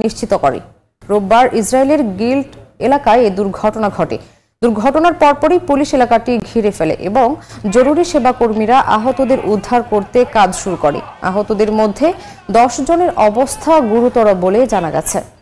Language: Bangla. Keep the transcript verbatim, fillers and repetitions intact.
নিশ্চিত করে। রোববার ইসরায়েলের গিল্ড এলাকায় এই দুর্ঘটনা ঘটে। দুর্ঘটনার পরপরই পুলিশ এলাকাটি ঘিরে ফেলে এবং জরুরি সেবা কর্মীরা আহতদের উদ্ধার করতে কাজ শুরু করে। আহতদের মধ্যে দশ জনের অবস্থা গুরুতর বলে জানা গেছে।